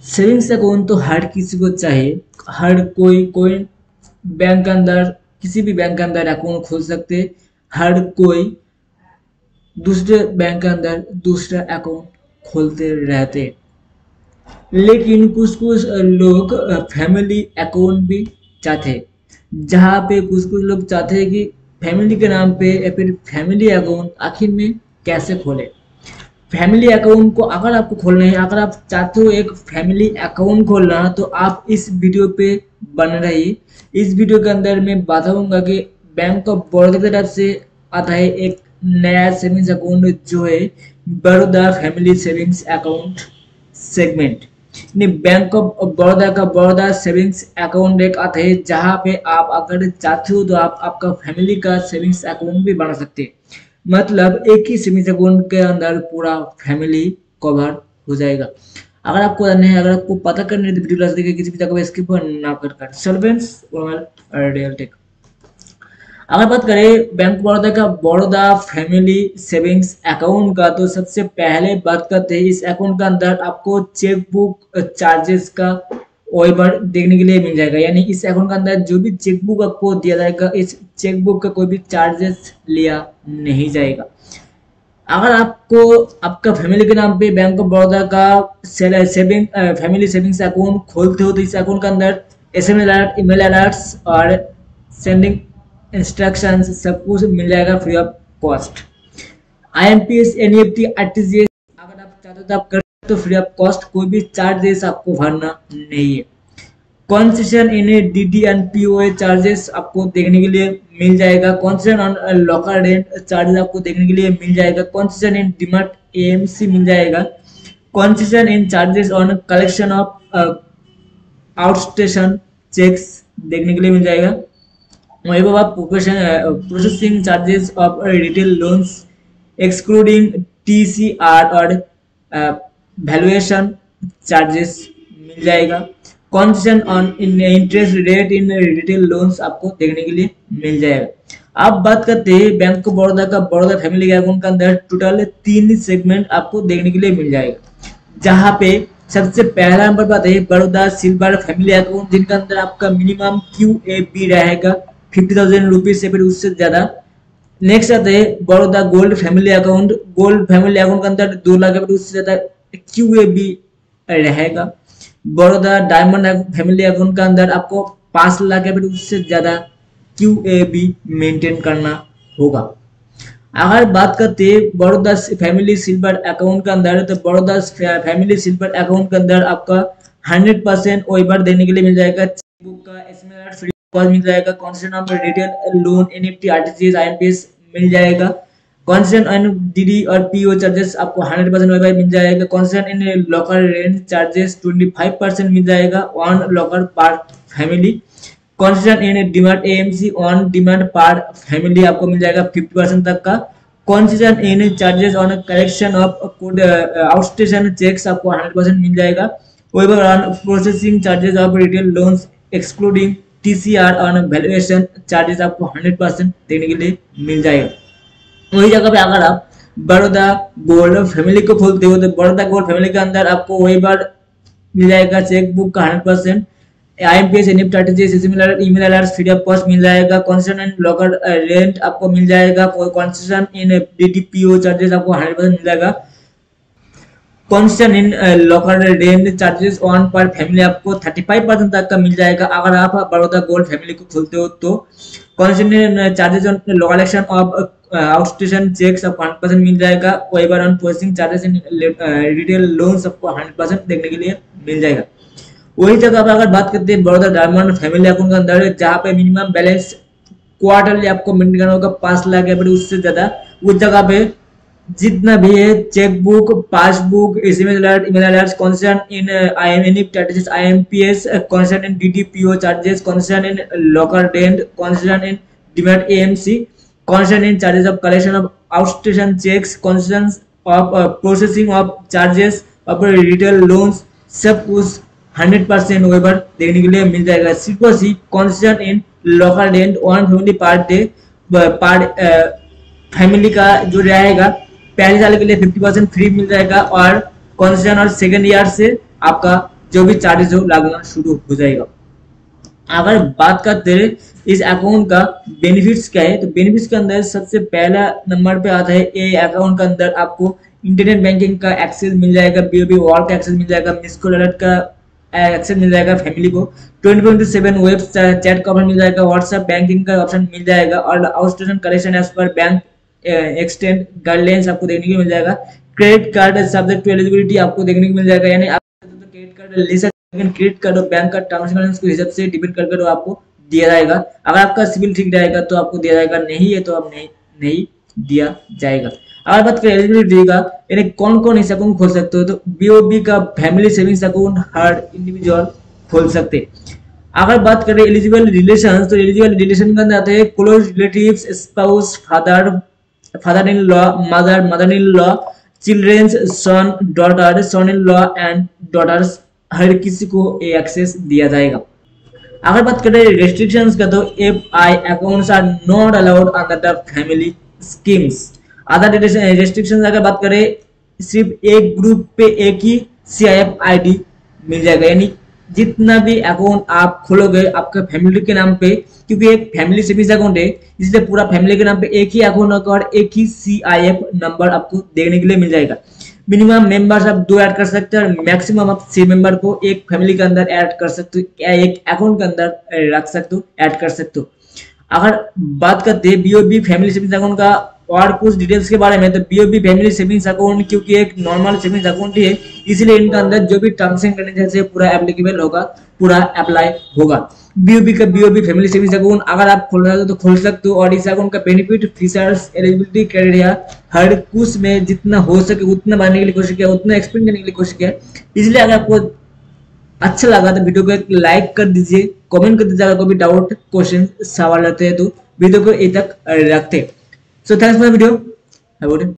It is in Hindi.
सेविंग्स अकाउंट तो हर किसी को चाहिए। हर कोई बैंक के अंदर, किसी भी बैंक के अंदर अकाउंट खोल सकते। हर कोई दूसरे बैंक के अंदर दूसरा अकाउंट खोलते रहते। लेकिन कुछ कुछ लोग फैमिली अकाउंट भी चाहते हैं, जहाँ पे कुछ कुछ लोग चाहते हैं कि फैमिली के नाम पे या फिर फैमिली अकाउंट आखिर में कैसे खोले। फैमिली अकाउंट को अगर आपको खोलना है, अगर आप चाहते हो एक फैमिली अकाउंट खोलना, तो आप इस वीडियो पे बन रही। इस वीडियो के अंदर मैं बताऊंगा कि बैंक ऑफ बड़ौदा की तरफ से आता है एक नया सेविंग्स अकाउंट, जो है Baroda family savings account segment. Bank of Baroda का बड़ौदा सेविंग्स अकाउंट एक आता है, जहाँ पे आप अगर चाहते हो तो आप आपका फैमिली का सेविंग्स अकाउंट भी बना सकते हैं। मतलब एक ही सेविंग्स अकाउंट के अंदर पूरा फैमिली कवर हो जाएगा। अगर आपको जानना है, अगर आपको पता करना है, तो वीडियो क्लास देखिए, किसी भी जगह स्किप ना कर सर्वेंट्स रियल टेक। अगर बात करें बैंक ऑफ बड़ौदा का बड़ौदा फैमिली सेविंग्स अकाउंट का, तो सबसे पहले बात करते हैं इस अकाउंट के अंदर आपको चेकबुक चार्जेस का वेवर देखने के लिए मिल जाएगा। यानी इस अकाउंट के अंदर जो भी चेकबुक आपको दिया जाएगा, इस चेकबुक का कोई भी चार्जेस लिया नहीं जाएगा। अगर आपको आपका फैमिली के नाम पे बैंक ऑफ बड़ौदा का सेविंग फैमिली सेविंग्स अकाउंट खोलते हो, तो इस अकाउंट के अंदर एसएमएस अलर्ट, ईमेल अलर्ट्स और सेंडिंग इंस्ट्रक्शंस सब कुछ मिल जाएगा free of cost. IMPS, NEFT, RTGS अगर आप चाहते हो तो आप कर सकते हो फ्री ऑफ कॉस्ट। कोई भी चार्जेस आपको भरना नहीं है। Concession in DD and POA charges आपको देखने के लिए मिल जाएगा। Concession on locker rent charges आपको देखने के लिए मिल जाएगा। कंसेशन इन डीमार्ट एएमसी मिल जाएगा। Concession in charges on collection of outstation cheques देखने के लिए मिल जाएगा। वही आप processing charges of retail loans excluding TCR और वैल्यूएशन चार्जेस मिल जाएगा। Concession on in interest rate in retail loans आपको देखने के लिए मिल जाएगा। अब बात करते हैं बैंक ऑफ बड़ौदा का बड़ौदा फैमिली अकाउंट के अंदर टोटल 3 सेगमेंट आपको देखने के लिए मिल जाएगा, जहाँ पे सबसे पहला नंबर बात है बड़ौदा सिल्वर फैमिली अकाउंट, जिनका अंदर आपका मिनिमम QAB रहेगा 50,000 रुपीज से फिर उससे ज्यादा। नेक्स्ट आता है Baroda gold family account. Gold family account के अंदर 2 लाख या फिर उससे ज्यादा QAB रहेगा। बड़ौदा डायमंड फैमिली अकाउंट के अंदर आपको 5 लाख या फिर उससे ज्यादा QAB मेंटेन करना होगा। अगर बात करते हैं बड़ौदा फैमिली सिल्वर अकाउंट के अंदर, तो बड़ौदा फैमिली सिल्वर अकाउंट के अंदर आपका 100% वेवर देने के लिए मिल जाएगा। चेकबुक का एसएमएस फ्री कॉल मिल जाएगा। Concession on retail loan, NEFT, RTGS, IMPS मिल जाएगा। कंसेशन ऑन डीडी और पीओ चार्जेस आपको 100% वेवर मिल जाएगा। Concession in locker rent charges 25% मिल जाएगा on locker per family. Concession in demand AMC on demand per family आपको मिल जाएगा 50% तक का। Concession in charges on collection of outstation cheques आपको 100% मिल जाएगा। Waiver on processing charges of retail loans excluding TCR on valuation charges आपको 100% देने के लिए मिल जाएगा। वही जगह पे अगर आप बड़ौदा गोल्ड फैमिली को खोलते हो, तो बड़ौदा गोल्ड फैमिली के अंदर आपको वही बार मिल जाएगा चेकबुक का 100%, IMPS, NEFT, RTGS, email alert free of cost मिल जाएगा। कंसेशन इन लॉकर रेंट आपको मिल जाएगा। कंसेशन इन डीडीपीओ चार्जेस आपको 100% मिल जाएगा। Concession in locker rent charges on per family आपको 35% तक का मिल जाएगा अगर आप बड़ौदा गोल्ड फैमिली को खोलते हो तो। Concession in charges on collection of outstation cheques आपको 100% मिल जाएगा। Waiver on processing charges in retail loans आपको 100% देखने के लिए मिल जाएगा। वही जगह पर अगर बात करते हैं बड़ौदा डायमंड फैमिली अकाउंट के अंदर, जहाँ पे मिनिमम बैलेंस क्वार्टरली आपको मेंटेन करना होगा 5 लाख या फिर उससे ज्यादा, उस जगह पे जितना भी है chequebook, passbook, SMS alert, email alert, concession in IMPS, concession in DD PO charges, concession in locker rent, concession in demand AMC, concession in charges of collection of outstation cheques, concession of processing of charges of retail loans, सब कुछ 100% वेवर देखने के लिए मिल जाएगा। सिर्फ और सिर्फ concession in locker rent 1 family per day per family का जो रहेगा पहले साल के लिए 50% फ्री मिल जाएगा और कंसेशन और सेकंड ईयर से आपका जो भी चार्जेस हो लगना शुरू हो जाएगा। अगर बात करते हैं इस अकाउंट का बेनिफिट्स क्या है, तो बेनिफिट्स के अंदर सबसे पहला नंबर पे आता है ये अकाउंट के अंदर आपको इंटरनेट बैंकिंग का एक्सेस मिल जाएगा, बीओबी वॉल का एक्सेस मिल जाएगा, मिस कॉल अलर्ट का एक्सेस मिल जाएगा फैमिली को, 24/7 वेब चैट का ऑप्शन मिल जाएगा, व्हाट्सएप बैंकिंग का ऑप्शन मिल जाएगा और outstanding collection as per bank extend guidelines आपको देखने को मिल जाएगा। Credit card subject to eligibility आपको देखने को मिल जाएगा, यानी आप क्रेडिट कार्ड ले सकते, लेकिन क्रेडिट कार्ड और बैंक का टर्म्स एंड कंडीशंस के हिसाब से डिपेंड करके आपको दिया जाएगा। अगर आपका सिविल ठीक रहेगा तो आपको दिया जाएगा, नहीं है तो आप नहीं दिया जाएगा। अगर बात करें एलिजिबिलिटी का, यानी कौन कौन इस अकाउंट खोल सकते हो, तो बीओबी का फैमिली सेविंग्स अकाउंट हर इंडिविजुअल खोल सकते। अगर बात करें एलिजिबल रिलेशन, तो एलिजिबल रिलेशन के अंदर आते हैं close relatives, spouse, father in law, mother in law, childrens, son, daughter, son in law and daughters, हर किसी को एक्सेस दिया जाएगा। अगर बात करें रेस्ट्रिक्शंस का, तो FI accounts are not allowed under the family schemes. Other restrictions अगर बात करें, सिर्फ एक ग्रुप पे एक ही सीआईएफ आईडी मिल जाएगा, यानी जितना भी अकाउंट आप खोलोगे आपके फैमिली के नाम पे, क्योंकि एक फैमिली सेविंग्स अकाउंट है इसलिए पूरा फैमिली के नाम पे एक ही अकाउंट होगा और एक ही सीआईएफ नंबर आपको देखने के लिए मिल जाएगा। मिनिमम मेंबर्स आप 2 ऐड कर सकते हैं और मैक्सिमम आप 6 मेंबर को एक फैमिली के अंदर ऐड कर सकते हो, एक अकाउंट के अंदर रख सकते हो, ऐड कर सकते हो। अगर बात करते हैं बीओबी फैमिली सेविंग्स अकाउंट का और कुछ डिटेल्स के बारे में, तो बीओबी फैमिली सेविंग्स अकाउंट क्योंकि एक नॉर्मल सेविंग्स अकाउंट ही है, इसलिए इनके अंदर जो भी टर्म्स एंड कंडीशंस है पूरा एप्लीकेबल होगा, पूरा अप्लाई होगा। बीओबी का बीओबी फैमिली सेविंग्स अकाउंट अगर आप खोलना चाहते हो तो खोल सकते हो, और इस अकाउंट का बेनिफिट, फीचर्स, एलिजिबिलिटी क्राइटेरिया हर कुछ में जितना हो सके उतना बनाने के लिए कोशिश किया, उतना एक्सप्लेन करने के लिए कोशिश किया। इसलिए अगर आपको अच्छा लगा तो वीडियो को एक लाइक कर दीजिए, कमेंट कर दीजिए, अगर कोई भी डाउट क्वेश्चन सवाल रहते हैं तो वीडियो को यहीं तक रखते। So thanks for video.